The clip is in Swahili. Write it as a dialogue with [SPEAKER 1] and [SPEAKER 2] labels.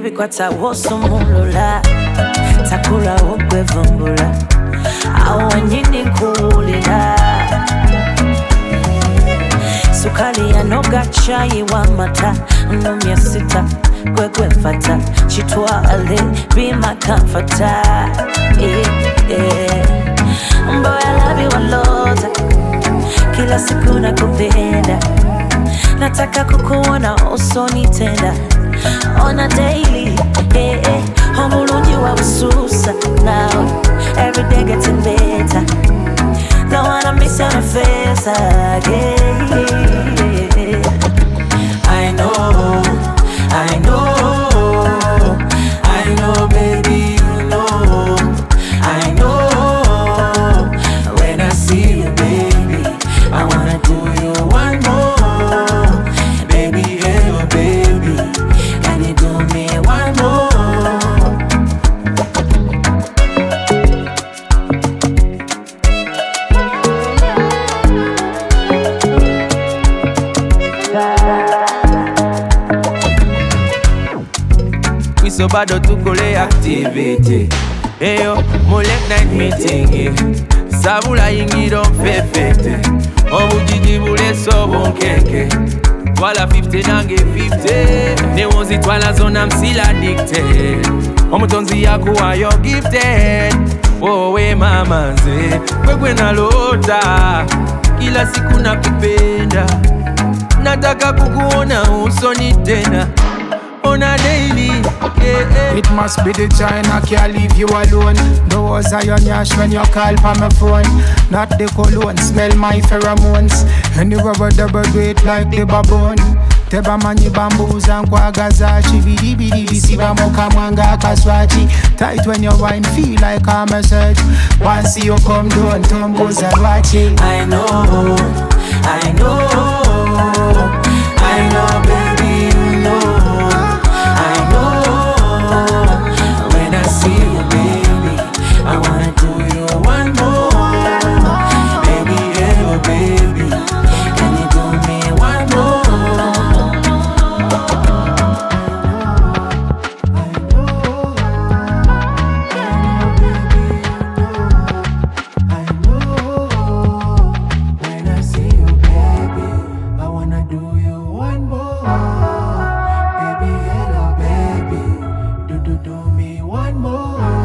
[SPEAKER 1] baby kwata woso mulula takula okwe vumbula awanyini kulila sukali ya noga chai wa mata numya sita kwekwe mfata chitwa ale be my comforter boy I love you a lot kila siku nakupenda nataka kukuona usoni tena on a daily homulungi wa ususa now every day getting better don't wanna miss your face again. I know baby, you know I know when I see you baby I wanna do you one more baby, hello baby can you do me one more. We so bad to kule activity eyo mo late night meeting sabula yingido fefete obujiji bule so bonkeke twala 50 nange 50 ne wonzi twala zona msila dicte omutonzi yako ayo gifted we mama nze kwekwe nalota kila siku nakupenda nataka kukuona usoni tena on a daily,
[SPEAKER 2] It must be the China can't leave you alone. Those are your nyash when you call for my phone. Not the cologne, smell my pheromones. And you rubber double weight like the baboon. Teba mani bambuza kwa gazachi. Bidi bidi bisiba moka mwanga kaswachi. Tight when you wine, feel like a massage. Once you come down, tumbos and watching.
[SPEAKER 1] I know baby, you know when I see you baby I wanna do you one more baby, hello baby can you do me one more. I know when I see you baby I wanna do you one more baby, hello baby do me one more.